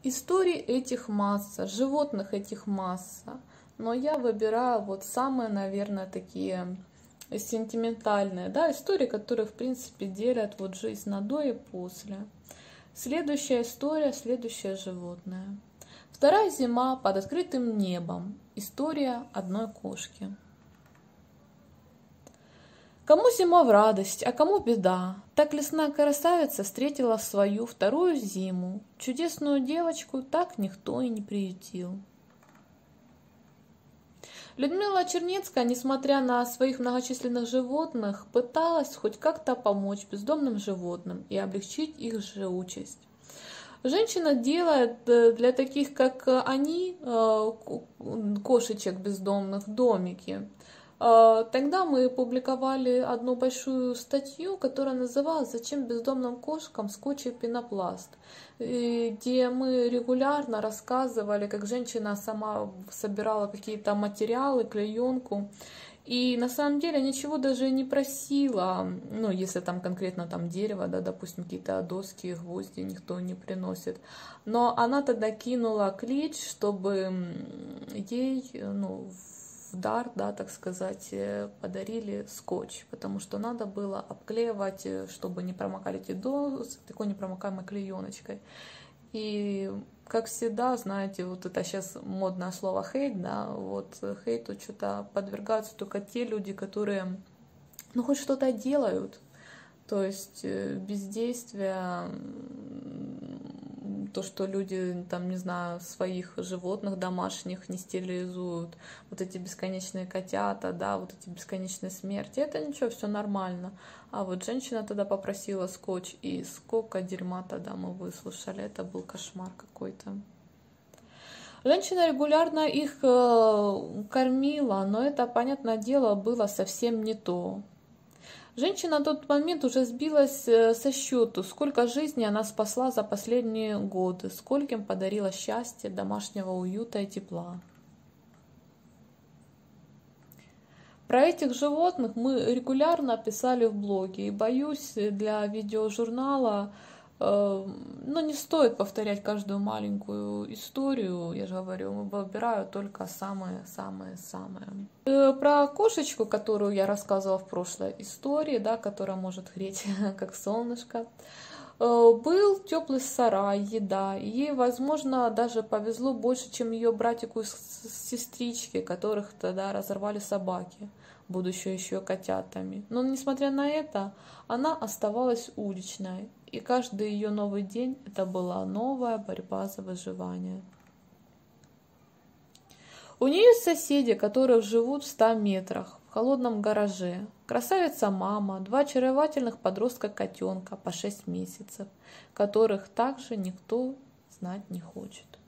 Историй этих масса, животных этих масса, но я выбираю вот самые, наверное, такие сентиментальные, да, истории, которые, в принципе, делят вот жизнь на до и после. Следующая история, следующее животное. Вторая зима под открытым небом. История одной кошки. Кому зима в радость, а кому беда. Так лесная красавица встретила свою вторую зиму. Чудесную девочку так никто и не приютил. Людмила Чернецкая, несмотря на своих многочисленных животных, пыталась хоть как-то помочь бездомным животным и облегчить их же участь. Женщина делает для таких, как они, кошечек бездомных, домики. Тогда мы публиковали одну большую статью, которая называлась «Зачем бездомным кошкам скотч и пенопласт?», где мы регулярно рассказывали, как женщина сама собирала какие-то материалы, клеенку. И на самом деле ничего даже не просила, ну, если там конкретно там дерево, да, допустим, какие-то доски, гвозди никто не приносит. Но она тогда кинула клич, чтобы ей, ну, в дар, да, так сказать, подарили скотч, потому что надо было обклеивать, чтобы не промокали эти доски такой непромокаемой клееночкой. И как всегда, знаете, вот это сейчас модное слово хейт, да, вот хейту что-то подвергаются только те люди, которые, ну, хоть что-то делают, то есть бездействие, то, что люди, там, не знаю, своих животных домашних не стерилизуют, вот эти бесконечные котята, да, вот эти бесконечные смерти, это ничего, все нормально. А вот женщина тогда попросила скотч, и сколько дерьма тогда мы выслушали, это был кошмар какой-то. Женщина регулярно их кормила, но это, понятное дело, было совсем не то. Женщина на тот момент уже сбилась со счету, сколько жизней она спасла за последние годы, скольким подарила счастье, домашнего уюта и тепла. Про этих животных мы регулярно писали в блоге, и боюсь, для видеожурнала, ну, не стоит повторять каждую маленькую историю, я же говорю, выбираю только самые-самые-самые. Про кошечку, которую я рассказывала в прошлой истории, да, которая может греть как солнышко. Был теплый сарай, еда. Ей, возможно, даже повезло больше, чем ее братику и сестричке, которых тогда разорвали собаки, будучи еще котятами. Но, несмотря на это, она оставалась уличной. И каждый ее новый день это была новая борьба за выживание. У нее есть соседи, которые живут в 100 метрах, в холодном гараже. Красавица мама, 2 очаровательных подростка-котенка по 6 месяцев, которых также никто знать не хочет.